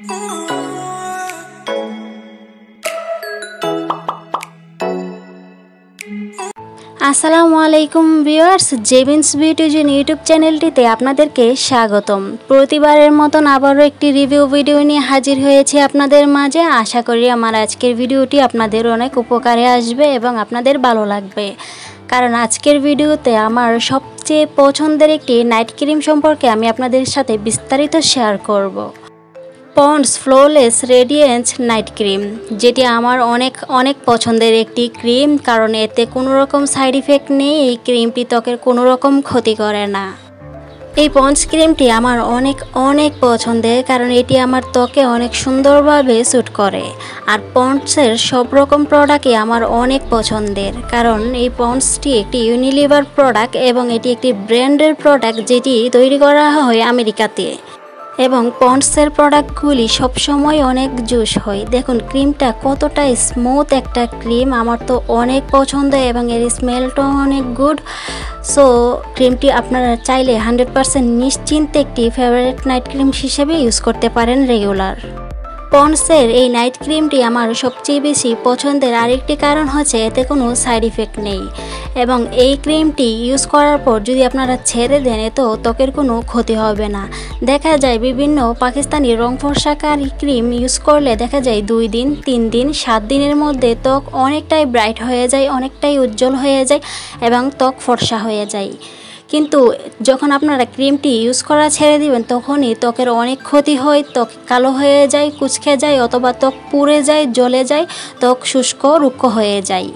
আসসালামু আলাইকুম viewers, Jebin's beauty zone YouTube চ্যানেলটিতে আপনাদেরকে স্বাগতম। প্রতিবারের মতন আবারও একটি রিভিউ ভিডিও নিয়ে হাজির হয়েছি আপনাদের মাঝে। আশা করি আমার আজকের ভিডিওটি আপনাদের অনেক উপকারে আসবে এবং আপনাদের ভালো লাগবে, কারণ আজকের ভিডিওতে আমার সবচেয়ে পছন্দের একটি নাইট ক্রিম সম্পর্কে আমি আপনাদের সাথে বিস্তারিত শেয়ার করব। Pond's flawless radiance night cream, যেটি আমার অনেক পছন্দের একটি ক্রিম, কারণ এতে কোনো রকম সাইড ইফেক্ট নেই। এই ক্রিমটি ত্বকের কোনো রকম ক্ষতি করে না। এই পন্ডস ক্রিমটি আমার অনেক পছন্দের, কারণ এটি আমার ত্বকে অনেক সুন্দরভাবে স্যুট করে। আর পন্ডসের সব রকম প্রোডাক্টই আমার অনেক পছন্দের, কারণ এই পন্ডসটি একটি ইউনিলিভার প্রোডাক্ট এবং এটি একটি ব্র্যান্ডের প্রোডাক্ট, যেটি তৈরি করা হয় আমেরিকাতে। এবং পন্ডসের প্রোডাক্টগুলি সবসময় অনেক জুস হয়। দেখুন ক্রিমটা কতটা স্মুথ একটা ক্রিম, আমার তো অনেক পছন্দ এবং এর স্মেলটাও অনেক গুড। সো ক্রিমটি আপনারা চাইলে 100% নিশ্চিন্তে একটি ফেভারিট নাইট ক্রিম হিসেবে ইউজ করতে পারেন রেগুলার। পন্ডসের এই নাইট ক্রিমটি আমার সবচেয়ে বেশি পছন্দের আরেকটি কারণ হচ্ছে এতে কোনো সাইড ইফেক্ট নেই, এবং এই ক্রিমটি ইউজ করার পর যদি আপনারা ছেড়ে দেন তো ত্বকের কোনো ক্ষতি হবে না। দেখা যায় বিভিন্ন পাকিস্তানি রং ফর্সাকারী ক্রিম ইউজ করলে দেখা যায় 2 দিন 3 দিন 7 দিনের মধ্যে ত্বক অনেকটাই ব্রাইট হয়ে যায়, অনেকটাই উজ্জ্বল হয়ে যায় এবং ত্বক ফর্সা হয়ে যায়। কিন্তু যখন আপনারা ক্রিমটি ইউজ করা ছেড়ে দিবেন তখনই ত্বকের অনেক ক্ষতি হয়, ত্বক কালো হয়ে যায়, কুঁচকে যায়, অথবা ত্বক পুড়ে যায়, জ্বলে যায়, ত্বক শুষ্ক রুক্ষ হয়ে যায়।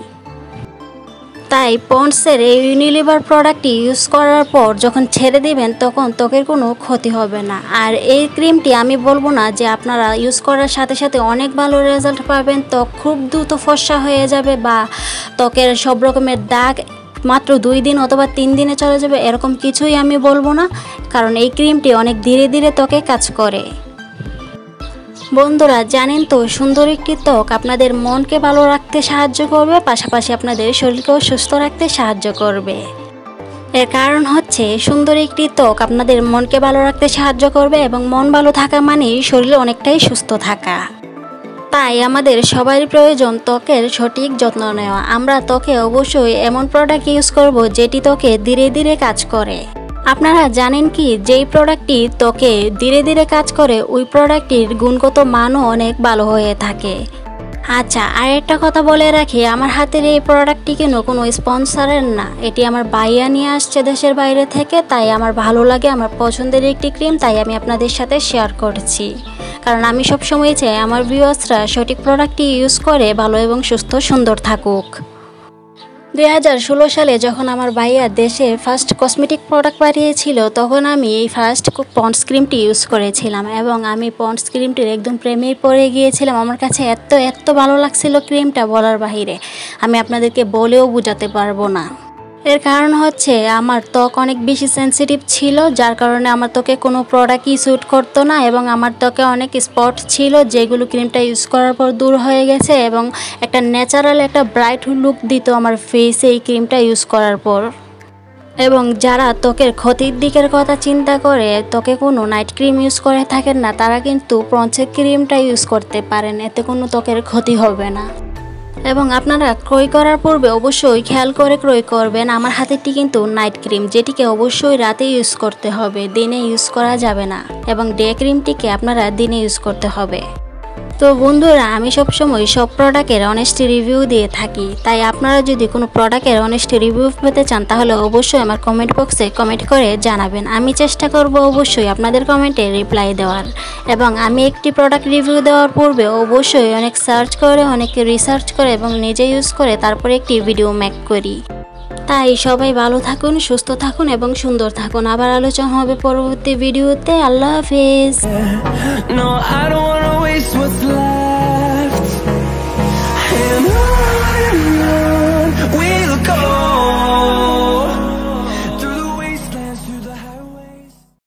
তাই পন্ডসের এই ইউনিলিভার প্রোডাক্টটি ইউজ করার পর যখন ছেড়ে দিবেন তখন ত্বকের কোনো ক্ষতি হবে না। আর এই ক্রিমটি আমি বলবো না যে আপনারা ইউজ করার সাথে সাথে অনেক ভালো রেজাল্ট পাবেন, ত্বক খুব দ্রুত ফর্সা হয়ে যাবে বা ত্বকের সব রকমের দাগ মাত্র 2 দিন অথবা 3 দিনে চলে যাবে, এরকম কিছুই আমি বলবো না, কারণ এই ক্রিমটি অনেক ধীরে ধীরে ত্বকে কাজ করে। বন্ধুরা জানেন তো, সুন্দর একটি ত্বক আপনাদের মনকে ভালো রাখতে সাহায্য করবে, পাশাপাশি আপনাদের শরীরকেও সুস্থ রাখতে সাহায্য করবে। এর কারণ হচ্ছে সুন্দর একটি ত্বক আপনাদের মনকে ভালো রাখতে সাহায্য করবে, এবং মন ভালো থাকা মানেই শরীর অনেকটাই সুস্থ থাকা। তাই আমাদের সবারই প্রয়োজন ত্বকের সঠিক যত্ন নেওয়া। আমরা ত্বকে অবশ্যই এমন প্রোডাক্ট ইউজ করব যেটি ত্বকে ধীরে ধীরে কাজ করে। আপনারা জানেন কি, যেই প্রোডাক্টটি ত্বকে ধীরে ধীরে কাজ করে ওই প্রোডাক্টটির গুণগত মানও অনেক ভালো হয়ে থাকে। আচ্ছা, আর একটা কথা বলে রাখি, আমার হাতের এই প্রোডাক্টটি কোনো স্পন্সরের না, এটি আমার ভাইয়া নিয়ে আসছে দেশের বাইরে থেকে। তাই আমার ভালো লাগে, আমার পছন্দের একটি ক্রিম, তাই আমি আপনাদের সাথে শেয়ার করছি। কারণ আমি সবসময় চাই আমার ভিউয়ার্সরা সঠিক প্রোডাক্টটি ইউজ করে ভালো এবং সুস্থ সুন্দর থাকুক। 2016 সালে যখন আমার ভাইয়া দেশে ফার্স্ট কসমেটিক প্রোডাক্ট পাঠিয়েছিল, তখন আমি এই ফার্স্ট পন্ডস ক্রিমটি ইউজ করেছিলাম, এবং আমি পন্ডস ক্রিমটির একদম প্রেমে পড়ে গিয়েছিলাম। আমার কাছে এত ভালো লাগছিল ক্রিমটা, বলার বাহিরে আমি আপনাদেরকে বলেও বোঝাতে পারবো না। এর কারণ হচ্ছে আমার ত্বক অনেক বেশি সেন্সিটিভ ছিল, যার কারণে আমার ত্বকে কোনো প্রোডাক্টই স্যুট করতো না, এবং আমার ত্বকে অনেক স্পট ছিল যেগুলো ক্রিমটা ইউজ করার পর দূর হয়ে গেছে, এবং একটা ন্যাচারাল একটা ব্রাইট লুক দিত আমার ফেসে এই ক্রিমটা ইউজ করার পর। এবং যারা ত্বকের ক্ষতির দিকের কথা চিন্তা করে ত্বকে কোনো নাইট ক্রিম ইউজ করে থাকেন না, তারা কিন্তু পন্ডসের ক্রিমটা ইউজ করতে পারেন, এতে কোনো ত্বকের ক্ষতি হবে না। এবং আপনারা ক্রয় করার পূর্বে অবশ্যই খেয়াল করে ক্রয় করবেন। আমার হাতেরটি কিন্তু নাইট ক্রিম, যেটিকে অবশ্যই রাতে ইউজ করতে হবে, দিনে ইউজ করা যাবে না, এবং ডে ক্রিমটিকে আপনারা দিনে ইউজ করতে হবে। তো বন্ধুরা, আমি সবসময় সব প্রোডাক্টের অনেস্ট রিভিউ দিয়ে থাকি, তাই আপনারা যদি কোনো প্রোডাক্টের অনেস্ট রিভিউ পেতে চান তাহলে অবশ্যই আমার কমেন্ট বক্সে কমেন্ট করে জানাবেন। আমি চেষ্টা করব অবশ্যই আপনাদের কমেন্টে রিপ্লাই দেওয়ার, এবং আমি একটি প্রোডাক্ট রিভিউ দেওয়ার পূর্বে অবশ্যই অনেক সার্চ করে, অনেক রিসার্চ করে এবং নিজে ইউজ করে তারপরে একটি ভিডিও মেক করি। তাই সবাই ভালো থাকুন, সুস্থ থাকুন এবং সুন্দর থাকুন। আবার আলোচনা হবে পরবর্তী ভিডিওতে। আল্লাহ হাফেজ।